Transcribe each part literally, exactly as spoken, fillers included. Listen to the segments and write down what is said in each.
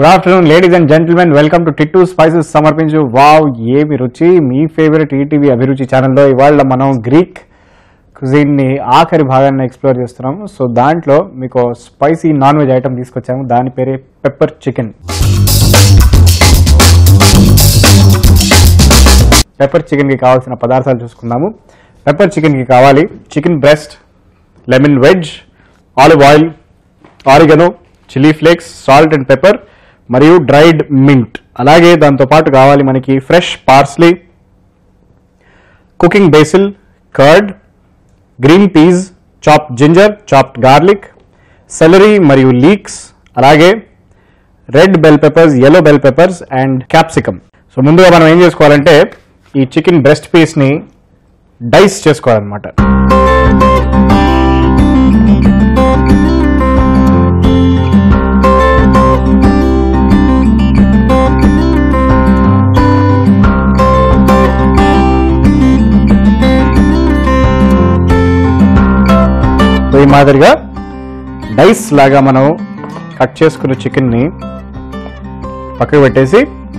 Good afternoon ladies and gentlemen, welcome to Tittu spices సమర్పించు wow ఏమి రుచి మీ ఫేవరెట్ ఈటీవీ అభిరుచి ఛానల్లో. ఇవాళ మనం గ్రీక్ కుజిన్ని ఆఖరి భాగాన్ని ఎక్స్ప్లోర్ చేస్తున్నాము. సో దాంట్లో మీకు స్పైసీ నాన్ వెజ్ ఐటమ్ తీసుకొచ్చాము, దాని పేరే పెప్పర్ చికెన్. పెప్పర్ చికెన్కి కావాల్సిన పదార్థాలు చూసుకుందాము. పెప్పర్ చికెన్కి కావాలి chicken breast, lemon wedge, olive oil, oregano, chilli flakes, salt and pepper మరియు డ్రైడ్ మింట్. అలాగే దాంతోపాటు కావాలి మనకి fresh parsley, cooking basil, curd, green peas, chopped ginger, chopped garlic, celery మరియు లీక్స్, అలాగే red bell peppers, yellow bell peppers and capsicum. So ముందుగా మనం ఏం చేసుకోవాలంటే ఈ చికెన్ బ్రెస్ట్ పీస్ని డైస్ చేసుకోవాలన్నమాట. ఈ మాదిరిగా డైస్ లాగా మనం కట్ చేసుకున్న చికెన్ని పక్కకు పెట్టేసి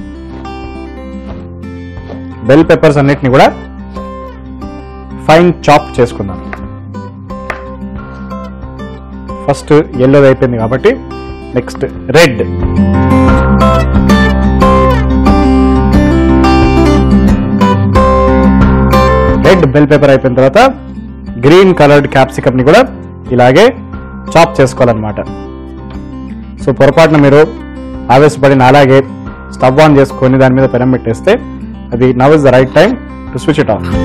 బెల్ పెప్పర్స్ అన్నిటిని కూడా ఫైన్ చాప్ చేసుకుందాం. ఫస్ట్ ఎల్లోది అయిపోయింది కాబట్టి next red. Red bell pepper అయిపోయిన తర్వాత గ్రీన్ కలర్డ్ క్యాప్సికమ్ ని కూడా ఇలాగే చాప్ చేసుకోవాలన్నమాట. సో పొరపాటున మీరు ఆవేశపడిన అలాగే స్టవ్ ఆన్ చేసుకొని దాని మీద పెనం పెట్టేస్తే అది now is the right time to switch it off.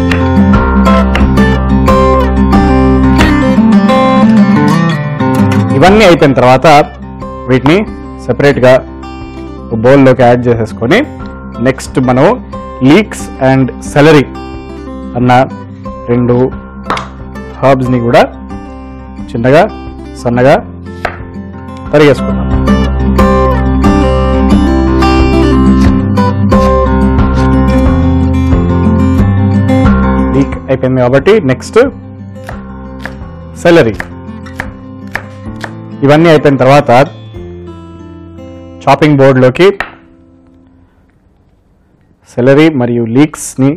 ఇవన్నీ అయిపోయిన తర్వాత వీటిని సెపరేట్గా బౌల్లోకి యాడ్ చేసేసుకొని నెక్స్ట్ మనం లీక్స్ అండ్ సెలరీ అన్న రెండు హర్బ్స్ని కూడా చిన్నగా సన్నగా తరిగేసుకుందాం. లీక్ అయిపోయింది కాబట్టి నెక్స్ట్ సెలరీ. ఇవన్నీ అయిపోయిన తర్వాత చాపింగ్ బోర్డ్లోకి సెలరీ మరియు లీక్స్ని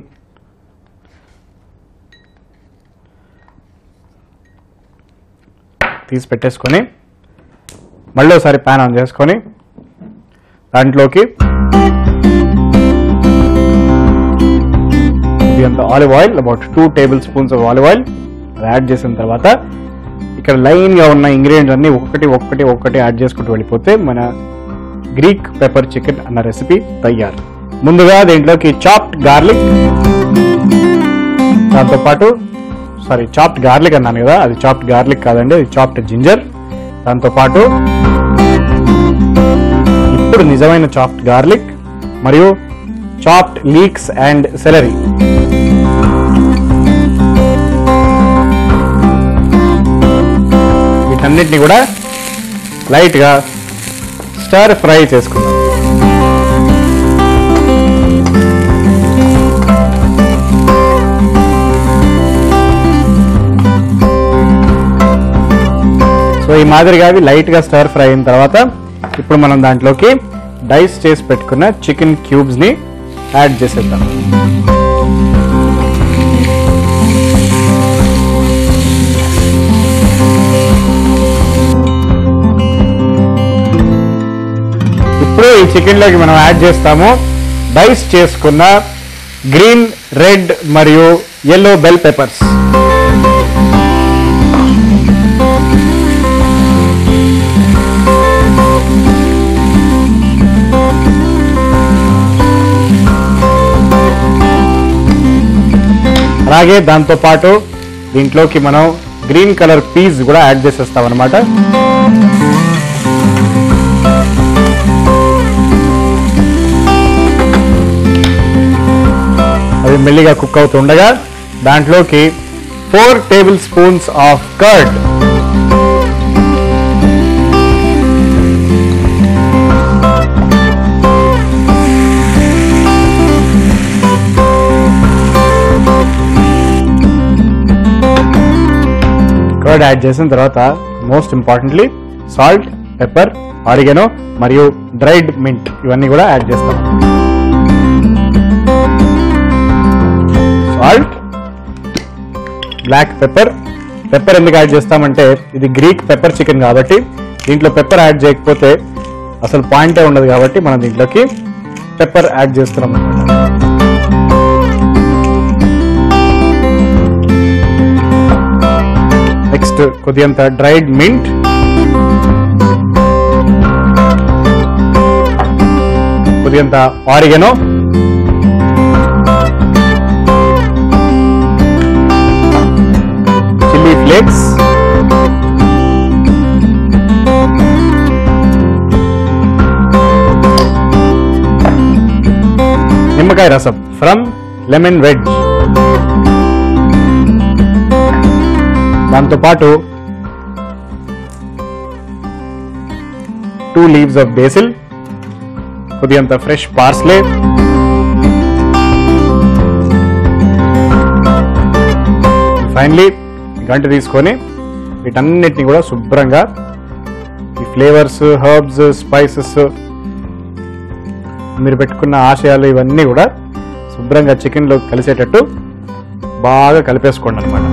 తీసి పెట్టేసుకొని మళ్ళీ ఒకసారి ప్యాన్ ఆన్ చేసుకొని దాంట్లోకి ఇది అంత olive oil, about two tablespoons of olive oil add చేసిన తర్వాత ఇక్కడ లైన్గా ఉన్న ఇంగ్రీడియంట్స్ అన్ని ఒక్కటి ఒక్కటి ఒక్కటి యాడ్ చేసుకుంటూ వెళ్ళిపోతే మన గ్రీక్ పెప్పర్ చికెన్ అన్న రెసిపీ తయారు. ముందుగా దీంట్లోకి చాప్డ్ గార్లిక్, దాంతోపాటు సారీ చాప్డ్ గార్లిక్ అన్నాను కదా, అది చాప్డ్ గార్లిక్ కాదండి, అది చాప్డ్ జింజర్. దాంతోపాటు ఇప్పుడు నిజమైన చాప్డ్ గార్లిక్ మరియు చాప్డ్ లీక్స్ అండ్ సెలరీ. వీటన్నిటిని కూడా లైట్గా స్టర్ ఫ్రై చేసుకుందాం. సో ఈ మాదిరిగా అవి లైట్గా స్టర్ ఫ్రై అయిన తర్వాత ఇప్పుడు మనం దాంట్లోకి డైస్ చేసి పెట్టుకున్న చికెన్ క్యూబ్స్ని యాడ్ చేసేద్దాం. ఇప్పుడు ఈ చికెన్లోకి మనం యాడ్ చేస్తాము డైస్ చేసుకున్న గ్రీన్, రెడ్ మరియు యెల్లో బెల్ పెప్పర్స్. అలాగే దాంతోపాటు దీంట్లోకి మనం గ్రీన్ కలర్ పీస్ కూడా యాడ్ చేసేస్తాం అన్నమాట. అవి మెల్లిగా కుక్ అవుతుండగా దాంట్లోకి four tablespoons of curd, curd add చేసిన తర్వాత most importantly salt pepper, oregano మరియు డ్రైడ్ మింట్ ఇవన్నీ కూడా యాడ్ చేస్తాం. Salt, black pepper. పెప్పర్ ఎందుకు యాడ్ చేస్తామంటే ఇది గ్రీక్ పెప్పర్ చికెన్ కాబట్టి దీంట్లో పెప్పర్ యాడ్ చేయకపోతే అసలు పాయింటే ఉండదు కాబట్టి మనం దీంట్లోకి పెప్పర్ యాడ్ చేస్తున్నాం అన్నమాట. నెక్స్ట్ కొద్దిగంత డ్రైడ్ మింట్, కొద్దిగంత ఆరిగెనో, చిల్లీ ఫ్లేక్స్, నిమ్మకాయ రసం ఫ్రమ్ లెమన్ వెజ్, దాంతో పాటు టూ లీవ్స్ ఆఫ్ బేసిల్, కొద్దిగంత ఫ్రెష్ పార్స్లే, ఫైనలీ గంట తీసుకొని వీటన్నిటిని కూడా శుభ్రంగా ఈ ఫ్లేవర్స్, హర్బ్స్, స్పైసెస్, మీరు పెట్టుకున్న ఆశయాలు ఇవన్నీ కూడా శుభ్రంగా చికెన్లో కలిసేటట్టు బాగా కలిపేసుకోండి అన్నమాట.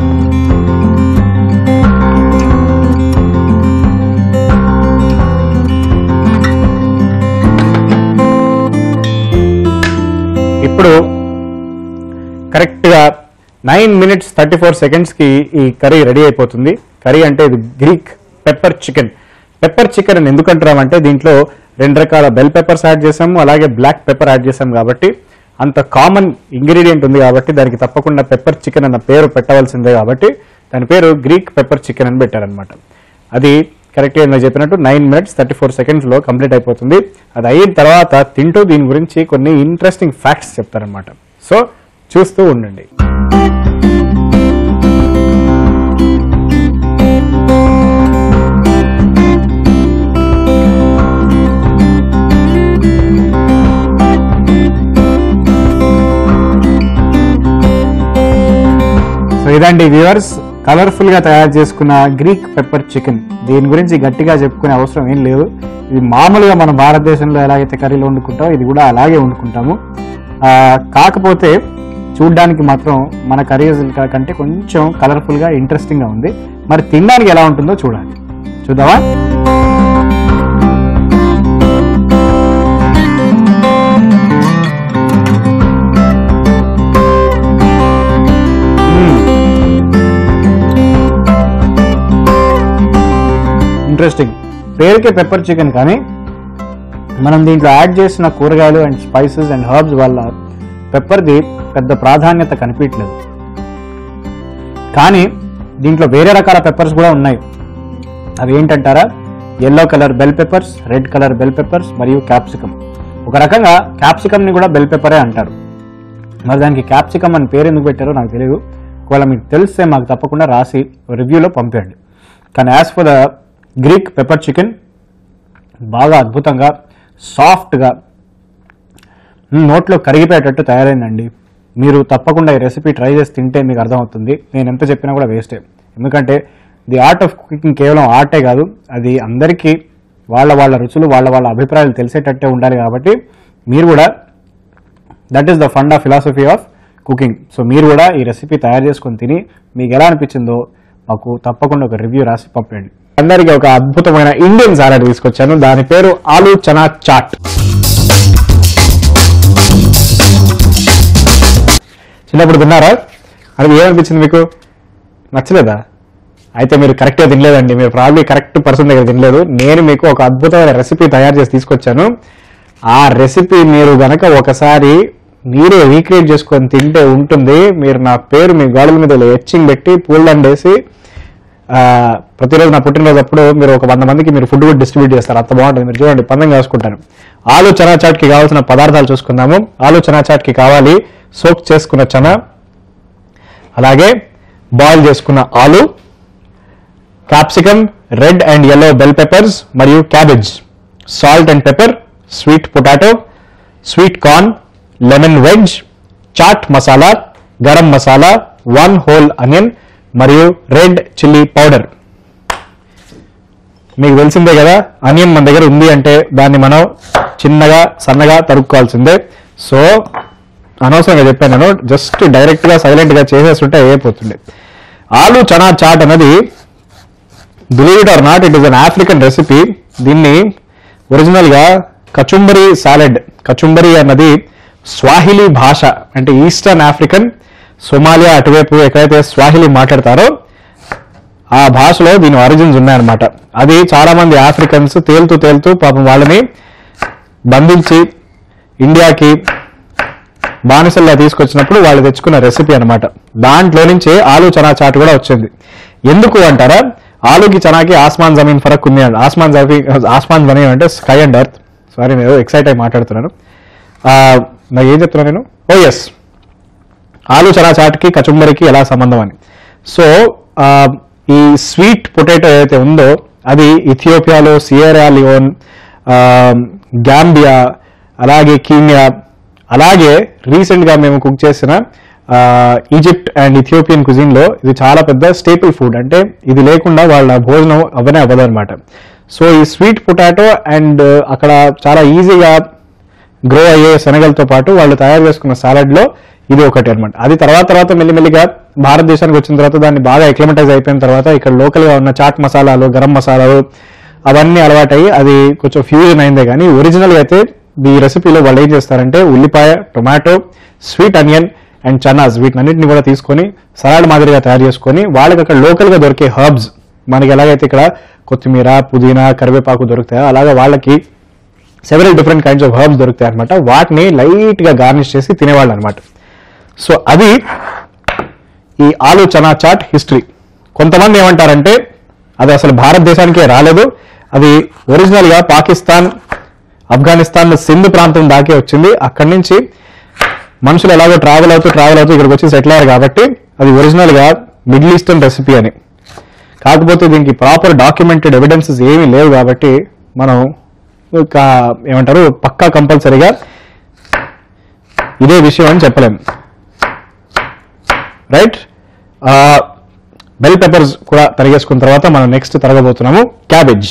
ఇప్పుడు కరెక్ట్గా నైన్ మినిట్స్ థర్టీ ఫోర్ సెకండ్స్కి ఈ కర్రీ రెడీ అయిపోతుంది. కర్రీ అంటే ఇది Greek pepper chicken. Pepper chicken అని ఎందుకు అంటున్నామంటే దీంట్లో రెండు రకాల బెల్ పెప్పర్స్ యాడ్ చేసాము, అలాగే బ్లాక్ పెప్పర్ యాడ్ చేసాము కాబట్టి అంత కామన్ ఇంగ్రీడియంట్ ఉంది కాబట్టి దానికి తప్పకుండా పెప్పర్ చికెన్ అన్న పేరు పెట్టవలసిందే కాబట్టి దాని పేరు గ్రీక్ పెప్పర్ చికెన్ అని పెట్టారనమాట. అది కరెక్ట్గా నేను చెప్పినట్టు నైన్ మినిట్స్ థర్టీ ఫోర్ సెకండ్స్లో కంప్లీట్ అయిపోతుంది. అది అయిన తర్వాత తింటూ దీని గురించి కొన్ని ఇంట్రెస్టింగ్ ఫ్యాక్ట్స్ చెప్తారనమాట. సో చూస్తూ ఉండండి. సో ఇదండి వ్యూవర్స్, కలర్ఫుల్ గా తయారు చేసుకున్న గ్రీక్ పెప్పర్ చికెన్. దీని గురించి గట్టిగా చెప్పుకునే అవసరం ఏం లేదు. ఇది మామూలుగా మన భారతదేశంలో ఎలాగైతే కర్రీలు వండుకుంటామో ఇది కూడా అలాగే వండుకుంటాము. కాకపోతే చూడ్డానికి మాత్రం మన కర్రీస్ కంటే కొంచెం కలర్ఫుల్ గా ఇంట్రెస్టింగ్ గా ఉంది. మరి తినడానికి ఎలా ఉంటుందో చూడాలి. చూద్దామా? ఇంట్రెస్టింగ్. పేరుకే పెప్పర్ చికెన్ కానీ మనం దీంట్లో యాడ్ చేసిన కూరగాయలు అండ్ స్పైసెస్ అండ్ హర్బ్స్ వల్ల పెప్పర్ది పెద్ద ప్రాధాన్యత కనిపించలేదు. కానీ దీంట్లో వేరే రకాల పెప్పర్స్ కూడా ఉన్నాయి. అవి ఏంటంటారా? Yellow colour bell peppers, red colour bell peppers మరియు క్యాప్సికమ్. ఒక రకంగా క్యాప్సికమ్ని కూడా బెల్ పెప్పరే అంటారు. మరి దానికి క్యాప్సికమ్ అని పేరు ఎందుకు పెట్టారో నాకు తెలియదు. ఒకవేళ మీకు తెలిస్తే మాకు తప్పకుండా రాసి రివ్యూలో పంపేయండి. కానీ as for the Greek pepper chicken బాగా అద్భుతంగా సాఫ్ట్గా నోట్లో కరిగిపోయేటట్టు తయారైందండి. మీరు తప్పకుండా ఈ రెసిపీ ట్రై చేసి తింటే మీకు అర్థమవుతుంది. నేను ఎంత చెప్పినా కూడా వేస్టే. ఎందుకంటే ది ఆర్ట్ ఆఫ్ కుకింగ్ కేవలం ఆర్టే కాదు, అది అందరికీ వాళ్ళ వాళ్ళ రుచులు వాళ్ళ వాళ్ళ అభిప్రాయాలు తెలిసేటట్టే ఉండాలి. కాబట్టి మీరు కూడా that is the fund of philosophy of cooking. So మీరు కూడా ఈ రెసిపీ తయారు చేసుకొని తిని మీకు ఎలా అనిపించిందో మాకు తప్పకుండా ఒక రివ్యూ రాసి పంపండి. అందరికీ ఒక అద్భుతమైన ఇండియన్ సాలడ్ తీసుకొచ్చాను. దాని పేరు ఆలూ చనా చాట్. చిన్నప్పుడు తిన్నారా? అది ఏమనిపించింది మీకు? నచ్చలేదా? అయితే మీరు కరెక్ట్గా తినలేదండి. మీరు ప్రాబ్లీ కరెక్ట్ పర్సన్ దగ్గర తినలేదు. నేను మీకు ఒక అద్భుతమైన రెసిపీ తయారు చేసి తీసుకొచ్చాను. ఆ రెసిపీ మీరు గనక ఒకసారి మీరే రీక్రియేట్ చేసుకొని తింటే ఉంటుంది. మీరు నా పేరు మీ గోడల మీద ఎచ్చింగ్ పెట్టి పూలదండ వేసి ప్రతిరోజు నా పుట్టినరోజు అప్పుడు మీరు ఒక వంద మందికి మీరు ఫుడ్ కూడా డిస్ట్రిబ్యూట్ చేస్తారు. అంత బాగుంటుంది. మీరు చూడండి, పందెం కాసుకుంటాను. ఆలూ చనా చాట్కి కావాల్సిన పదార్థాలు చూసుకుందాము. ఆలూ చనా చాట్కి కావాలి సోక్ చేసుకున్న చనా, అలాగే బాయిల్ చేసుకున్న aloo, capsicum, red and yellow bell peppers మరియు cabbage, salt and pepper, sweet potato, sweet corn, lemon wedge, chaat masala, garam masala, one whole onion మరియు రెడ్ చిల్లీ పౌడర్. మీకు తెలిసిందే కదా, ఆనియన్ మన దగ్గర ఉంది అంటే దాన్ని మనం చిన్నగా సన్నగా తరుక్కోవాల్సిందే. సో అనవసరంగా చెప్పాను నేను, జస్ట్ డైరెక్ట్గా సైలెంట్గా చేసేస్తుంటే అయిపోతుంది. ఆలు చనా చాట్ అనేది believe it or not, it is an African recipe. దీన్ని ఒరిజినల్గా కచుంబరీ సాలెడ్, కచుంబరీ అన్నది స్వాహిలీ భాష, అంటే ఈస్టర్న్ ఆఫ్రికన్, సోమాలియా అటువైపు ఎక్కడైతే స్వాహిలీ మాట్లాడతారో ఆ భాషలో దీని ఆరిజిన్స్ ఉన్నాయన్నమాట. అది చాలా మంది ఆఫ్రికన్స్ తేలుతూ తేలుతూ పాపం వాళ్ళని బంధించి ఇండియాకి బానిసల్లా తీసుకొచ్చినప్పుడు వాళ్ళు తెచ్చుకున్న రెసిపీ అనమాట. దాంట్లో నుంచే ఆలు చనా చాట్ కూడా వచ్చింది. ఎందుకు అంటారా, ఆలుకి చనాకి ఆస్మాన్ జమీన్ ఫరక్ ఉంది అండి. ఆస్మాన్ జమీన్ ఆస్మాన్ జమీన్ అంటే స్కై అండ్ ఎర్త్. సారీ నేను ఎక్సైట్ అయి మాట్లాడుతున్నాను. నాకు ఏం చెప్తున్నాను నేను, ఓ ఎస్, ఆలు చనా చాట్కి కచుంబరికి ఎలా సంబంధం అని. సో ఈ స్వీట్ పొటాటో ఏదైతే ఉందో అది ఇథియోపియాలో, సియరా లియోన్, గాంబియా, అలాగే కీనియా, అలాగే రీసెంట్గా మేము కుక్ చేసిన ఈజిప్ట్ అండ్ ఇథియోపియన్ కుజిన్లో ఇది చాలా పెద్ద స్టేపుల్ ఫుడ్. అంటే ఇది లేకుండా వాళ్ళ భోజనం అవ్వనే అవ్వదు అనమాట. సో ఈ స్వీట్ పొటాటో అండ్ అక్కడ చాలా ఈజీగా గ్రో అయ్యే శనగలతో పాటు వాళ్ళు తయారు చేసుకున్న సాలడ్లో ఇది ఒకటి అనమాట. అది తర్వాత తర్వాత మెల్లిమెల్లిగా భారతదేశానికి వచ్చిన తర్వాత దాన్ని బాగా ఎక్లమటైజ్ అయిపోయిన తర్వాత ఇక్కడ లోకల్గా ఉన్న చాట్ మసాలాలు, గరం మసాలాలు అవన్నీ అలవాటయ్యి అది కొంచెం ఫ్యూజన్ అయిందే. కానీ ఒరిజినల్గా అయితే ఈ రెసిపీలో వాళ్ళు ఏం చేస్తారంటే ఉల్లిపాయ, టొమాటో, స్వీట్ ఆనియన్ అండ్ చనాస్ వీటినన్నింటినీ కూడా తీసుకొని సలాడ్ మాదిరిగా తయారు చేసుకొని వాళ్ళకి అక్కడ లోకల్గా దొరికే హర్బ్స్, మనకి ఎలాగైతే ఇక్కడ కొత్తిమీర, పుదీనా, కరివేపాకు దొరుకుతాయో అలాగా వాళ్ళకి several different kinds of herbs దొరుకుతాయి అనమాట. వాటిని లైట్గా గార్నిష్ చేసి తినేవాళ్ళు అనమాట. సో అది ఈ ఆలు చనా చాట్ హిస్టరీ. కొంతమంది ఏమంటారంటే అది అసలు భారతదేశానికే రాలేదు, అది ఒరిజినల్గా పాకిస్తాన్, ఆఫ్ఘనిస్తాన్, సింధ్ ప్రాంతం దాకే వచ్చింది. అక్కడి నుంచి మనుషులు ఎలాగో ట్రావెల్ అవుతూ ట్రావెల్ అవుతూ ఇక్కడికి వచ్చి సెటిల్ అయ్యారు కాబట్టి అది ఒరిజినల్గా మిడిల్ ఈస్టర్న్ రెసిపీ అని. కాకపోతే దీనికి ప్రాపర్ డాక్యుమెంటెడ్ ఎవిడెన్సెస్ ఏమీ లేవు కాబట్టి మనం ఏమంటారు పక్కా కంపల్సరీగా ఇదే విషయం అని చెప్పలేము. రైట్, బెల్ పెప్పర్స్ కూడా తరిగేసుకున్న తర్వాత మనం నెక్స్ట్ తరగబోతున్నాము క్యాబేజ్.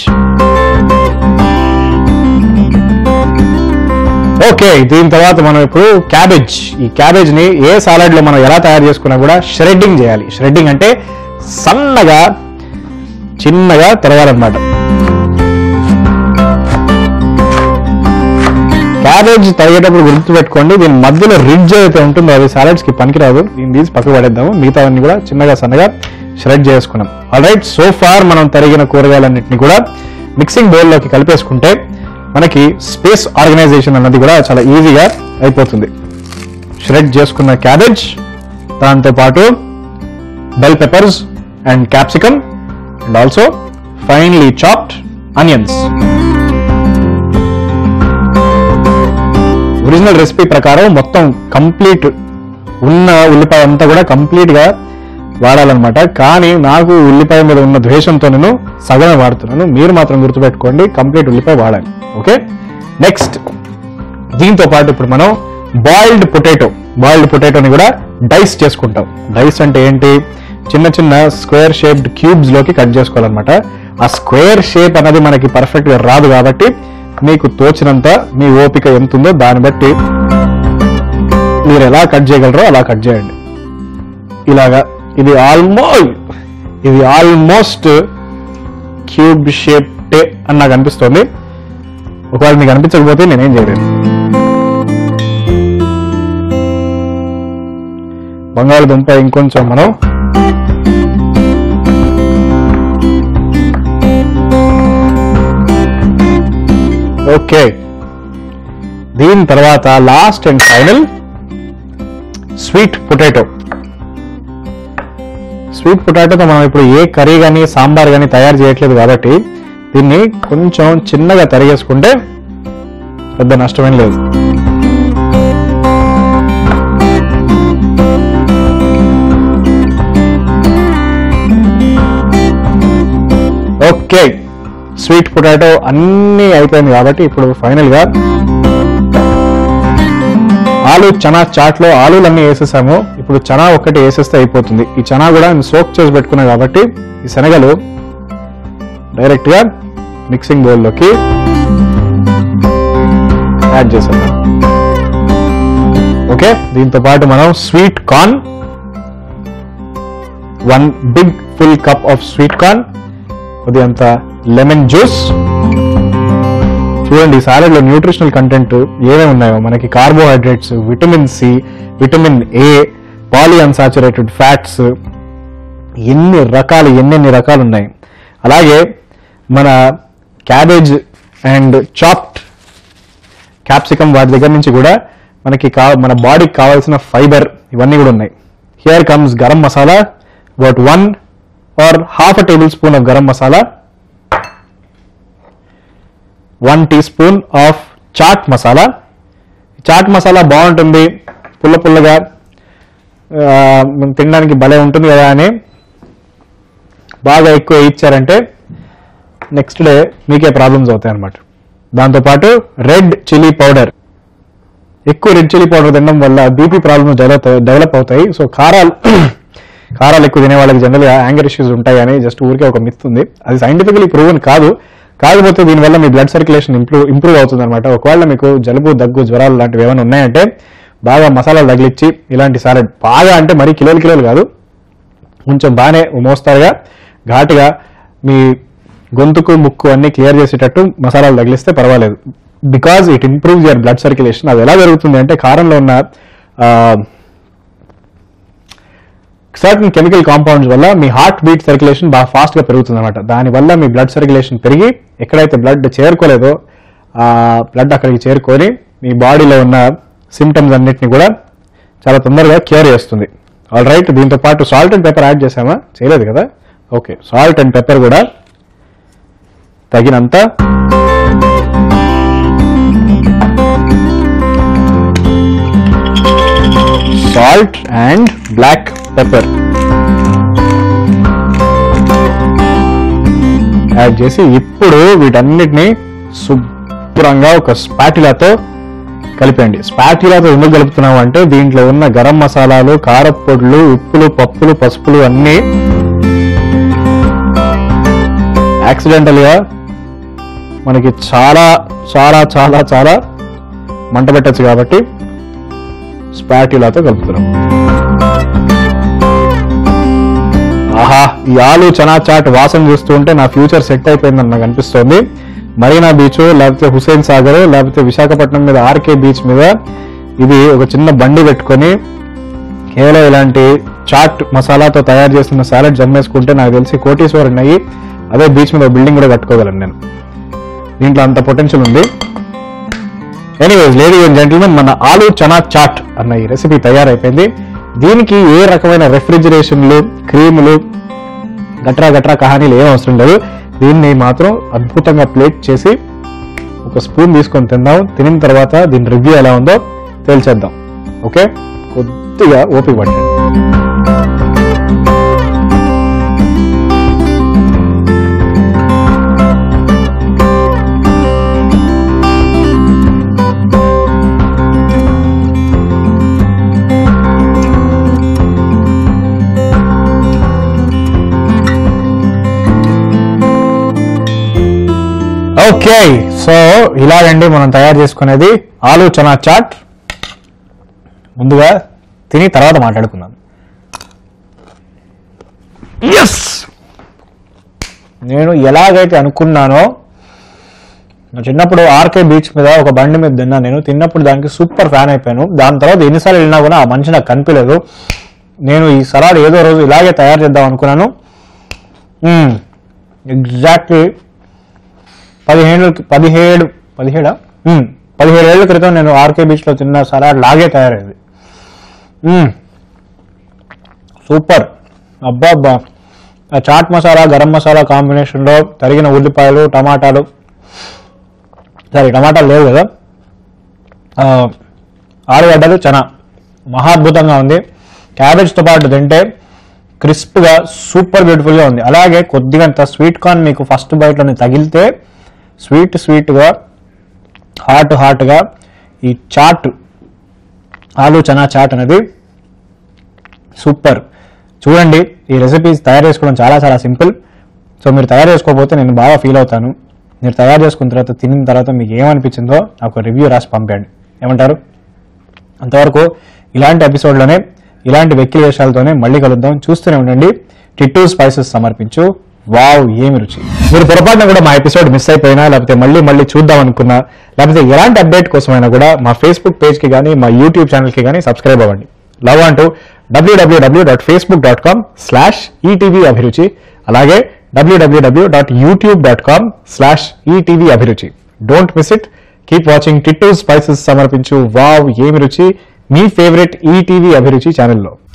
ఓకే, దీని తర్వాత మనం ఇప్పుడు క్యాబేజ్, ఈ క్యాబేజ్ ని ఏ సాలడ్ లో మనం ఎలా తయారు చేసుకున్నా కూడా ష్రెడ్డింగ్ చేయాలి. ష్రెడ్డింగ్ అంటే సన్నగా చిన్నగా తరగాలన్నమాట. క్యాబేజ్ తరిగేటప్పుడు గుర్తుపెట్టుకోండి, దీని మధ్యలో రిడ్జ్ అయితే ఉంటుందో అది సాలడ్స్ కి పనికిరాదు. దీన్ని తీసి పక్కకు పడేద్దాము. మిగతావన్నీ కూడా చిన్నగా సన్నగా ష్రెడ్ చేసుకున్నాం. ఆల్ రైట్, సో ఫార్ మనం తరిగిన కూరగాయలన్నింటినీ కూడా మిక్సింగ్ బౌల్లోకి కలిపేసుకుంటే మనకి స్పేస్ ఆర్గనైజేషన్ అన్నది కూడా చాలా ఈజీగా అయిపోతుంది. ష్రెడ్ చేసుకున్న క్యాబేజ్, దాంతోపాటు bell peppers and capsicum and also finely chopped onions. Original recipe ప్రకారం మొత్తం కంప్లీట్ ఉన్న ఉల్లిపాయ అంతా కూడా కంప్లీట్ గా వాడాలన్నమాట. కానీ నాకు ఉల్లిపాయ మీద ఉన్న ద్వేషంతో నేను సగమే వాడుతున్నాను. మీరు మాత్రం గుర్తుపెట్టుకోండి, కంప్లీట్ ఉల్లిపాయ వాడాలి. ఓకే, నెక్స్ట్ దీంతో పాటు ఇప్పుడు మనం బాయిల్డ్ పొటాటో, బాయిల్డ్ పొటాటోని కూడా డైస్ చేసుకుంటాం. డైస్ అంటే ఏంటి, చిన్న చిన్న స్క్వేర్ షేప్డ్ క్యూబ్స్ లోకి కట్ చేసుకోవాలన్నమాట. ఆ స్క్వేర్ షేప్ అనేది మనకి పర్ఫెక్ట్ గా రాదు కాబట్టి మీకు తోచినంత మీ ఓపిక ఎంత ఉందో దాన్ని బట్టి మీరు ఎలా కట్ చేయగలరో అలా కట్ చేయండి. ఇలాగా ఇది ఆల్మోస్ట్ ఇది ఆల్మోస్ట్ క్యూబ్ షేప్టే అని నాకు అనిపిస్తుంది. ఒకవేళ మీకు అనిపించకపోతే నేనేం చేయలేను. బంగాళదుంప ఇంకొంచెం మనం ఓకే, దీని తర్వాత last and final sweet potato. Sweet పొటాటోతో మనం ఇప్పుడు ఏ కర్రీ కానీ సాంబార్ కానీ తయారు చేయట్లేదు కాబట్టి దీన్ని కొంచెం చిన్నగా తరిగేసుకుంటే పెద్ద నష్టమేం లేదు. ఓకే, స్వీట్ పొటాటో అన్నీ అయిపోయింది కాబట్టి ఇప్పుడు ఫైనల్ గా ఆలు చనా చాట్ లో ఆలులన్నీ వేసేసాము. ఇప్పుడు చనా ఒక్కటి వేసేస్తే అయిపోతుంది. ఈ చనా కూడా నేను సోక్ చేసి పెట్టుకున్నా కాబట్టి ఈ శనగలు డైరెక్ట్ గా మిక్సింగ్ బౌల్లోకి యాడ్ చేసేద్దాం. ఓకే, దీంతో పాటు మనం sweet corn, one big full cup of sweet corn, కొద్దిగంత లెమన్ జ్యూస్. చూడండి, ఈ సాలెడ్ లో న్యూట్రిషనల్ కంటెంట్ ఏమేమి ఉన్నాయో మనకి. Carbohydrates, vitamin C, vitamin A, polyunsaturated fats, ఎన్ని రకాలు ఎన్నెన్ని రకాలు ఉన్నాయి. అలాగే మన క్యాబేజ్ అండ్ చాప్డ్ క్యాప్సికమ్ వాటి దగ్గర నుంచి కూడా మనకి కా మన బాడీకి కావాల్సిన ఫైబర్ ఇవన్నీ కూడా ఉన్నాయి. Here comes garam masala, about one or half a tablespoon of garam masala, one teaspoon of chaat masala. Chaat masala బాగుంటుంది, పుల్ల పుల్లగా తినడానికి భలే ఉంటుంది కదా అని బాగా ఎక్కువ ఇచ్చారంటే నెక్స్ట్ డే మీకే ప్రాబ్లమ్స్ అవుతాయి అన్నమాట. దాంతోపాటు రెడ్ చిల్లీ పౌడర్, ఎక్కువ రెడ్ చిల్లీ పౌడర్ తినడం వల్ల బీపీ ప్రాబ్లమ్స్ డెవలప్ అవుతాయి. సో కారాలు కారాలు ఎక్కువ తినే వాళ్ళకి జనరల్గా యాంగర్ ఇష్యూస్ ఉంటాయి అని జస్ట్ ఊరికే ఒక మిత్ ఉంది. అది సైంటిఫికలీ ప్రూవన్ కాదు. కాకపోతే దీనివల్ల మీ బ్లడ్ సర్క్యులేషన్ ఇంప్రూవ్ ఇంప్రూవ్ అవుతుంది అనమాట. ఒకవేళ మీకు జలుబు, దగ్గు, జ్వరాలు లాంటివి ఏమైనా ఉన్నాయంటే బాగా మసాలాలు తగిలిచ్చి ఇలాంటి సాలెడ్ బాగా అంటే మరీ కిలోలు కిలోలు కాదు, కొంచెం బాగానే మోస్తారుగా ఘాటుగా మీ గొంతుకు, ముక్కు అన్ని క్లియర్ చేసేటట్టు మసాలాలు తగిలిస్తే పర్వాలేదు. Because it improves your blood circulation. అది ఎలా జరుగుతుంది అంటే కారంలో ఉన్న సర్టన్ కెమికల్ కాంపౌండ్స్ వల్ల మీ హార్ట్ బీట్ సర్క్యులేషన్ బాగా ఫాస్ట్గా పెరుగుతుంది అనమాట. దానివల్ల మీ బ్లడ్ సర్క్యులేషన్ పెరిగి ఎక్కడైతే బ్లడ్ చేరుకోలేదో ఆ బ్లడ్ అక్కడికి చేరుకొని మీ బాడీలో ఉన్న సిమ్టమ్స్ అన్నిటిని కూడా చాలా తొందరగా క్యూర్ చేస్తుంది. ఆల్ రైట్, దీంతో పాటు సాల్ట్ అండ్ పెప్పర్ యాడ్ చేసామా? చేయలేదు కదా. ఓకే, సాల్ట్ అండ్ పెప్పర్ కూడా తగినంత. Salt and black pepper add చేసి ఇప్పుడు వీటన్నిటిని శుభ్రంగా ఒక స్పాటిలాతో కలిపండి. స్పాటిలాతో ఎందుకు కలుపుతున్నావు అంటే దీంట్లో ఉన్న గరం మసాలాలు, కారపొడులు, ఉప్పులు, పప్పులు, పసుపులు అన్నీ యాక్సిడెంటల్ గా మనకి చాలా చాలా చాలా చాలా మంట పెట్టచ్చు కాబట్టి స్పాటిలాతో కలుపుతున్నాం. ఆహా, ఈ ఆలు చనా చాట్ వాసన చూస్తూ ఉంటే నా ఫ్యూచర్ సెట్ అయిపోయిందని నాకు అనిపిస్తోంది. మరీనా బీచ్, లేకపోతే హుసేన్ సాగర్, లేకపోతే విశాఖపట్నం మీద ఆర్కే బీచ్ మీద ఇది ఒక చిన్న బండి పెట్టుకొని కేవలం ఇలాంటి చాట్ మసాలాతో తయారు చేస్తున్న సాలెడ్ జమ్మేసుకుంటే నాకు తెలిసి కోటీశ్వరుని అయ్యి అదే బీచ్ మీద బిల్డింగ్ కూడా కట్టుకోగలను నేను. దీంట్లో అంత పొటెన్షియల్ ఉంది. ఎనీవేస్, లేడీస్ అండ్ జెంటిల్మెన్, మన ఆలు చనా చాట్ అన్న ఈ రెసిపీ తయారైపోయింది. దీనికి ఏ రకమైన రెఫ్రిజిరేషన్లు, క్రీములు, గట్రా గట్రా కహానీలు ఏం అవసరం లేదు. దీన్ని మాత్రం అద్భుతంగా ప్లేట్ చేసి ఒక స్పూన్ తీసుకొని తిందాం. తినిన తర్వాత దీని రివ్యూ ఎలా ఉందో తేల్చేద్దాం. ఓకే, కొద్దిగా ఓపిక పట్టండి. ఓకే, సో ఇలాగండి మనం తయారు చేసుకునేది ఆలు చనా చాట్. ముందుగా తిని తర్వాత మాట్లాడుకుందాం. ఎస్, నేను ఎలాగైతే అనుకున్నానో, చిన్నప్పుడు ఆర్కే బీచ్ మీద ఒక బండి మీద తిన్నా. నేను తిన్నప్పుడు దానికి సూపర్ ఫ్యాన్ అయిపోయాను. దాని తర్వాత ఎన్నిసార్లు వెళ్ళినా కూడా ఆ మనిషి నాకు కనిపించలేదు. నేను ఈ సలాడ్ ఏదో రోజు ఇలాగే తయారు చేద్దాం అనుకున్నాను. ఎగ్జాక్ట్లీ పదిహేను పదిహేడు పదిహేడా పదిహేడు ఏళ్ల క్రితం నేను ఆర్కే బీచ్లో తిన్న సలాడ్ లాగే తయారైంది. సూపర్. అబ్బా అబ్బా, ఆ చాట్ మసాలా, గరం మసాలా కాంబినేషన్లో తరిగిన ఉల్లిపాయలు, టమాటాలు, సరే టమాటాలు లేవు కదా, ఆలుగడ్డలు, చనా, మహాద్భుతంగా ఉంది. క్యాబేజ్తో పాటు తింటే క్రిస్ప్గా సూపర్ బ్యూటిఫుల్గా ఉంది. అలాగే కొద్దిగంత స్వీట్ కార్న్ మీకు ఫస్ట్ బైట్లోని తగిలితే స్వీట్ స్వీట్గా, హాట్ హాట్గా ఈ చాట్, ఆలు చనా చాట్ అనేది సూపర్. చూడండి, ఈ రెసిపీస్ తయారు చేసుకోవడం చాలా చాలా సింపుల్. సో మీరు తయారు చేసుకోకపోతే నేను బాగా ఫీల్ అవుతాను. మీరు తయారు చేసుకున్న తర్వాత తినిన తర్వాత మీకు ఏమనిపించిందో నాకు రివ్యూ రాసి పంపండి. ఏమంటారు? అంతవరకు ఇలాంటి ఎపిసోడ్లోనే ఇలాంటి వెక్కిలి వేషాలతోనే మళ్ళీ కలుద్దాం. చూస్తూనే ఉండండి టిట్టూ స్పైసెస్ సమర్పించు వావ్ ఏమి రుచి. మీరు పొరపాటున కూడా మా ఎపిసోడ్ మిస్ అయిపోయినా, లేకపోతే మళ్ళీ మళ్ళీ చూద్దాం అనుకున్నా, లేకపోతే ఎలాంటి అప్డేట్ కోసమైనా కూడా మా ఫేస్బుక్ పేజ్కి కానీ మా యూట్యూబ్ ఛానల్కి కానీ సబ్స్క్రైబ్ అవ్వండి. లవ్ అంటూ W W W dot Facebook dot com slash ETV Abhiruchi, అలాగే W W W dot YouTube dot com slash ETV Abhiruchi. Don't miss it. Keep watching Tittu spices సమర్పించు వావ్ ఏమి రుచి, మీ ఫేవరెట్ ఈటీవీ అభిరుచి ఛానల్లో.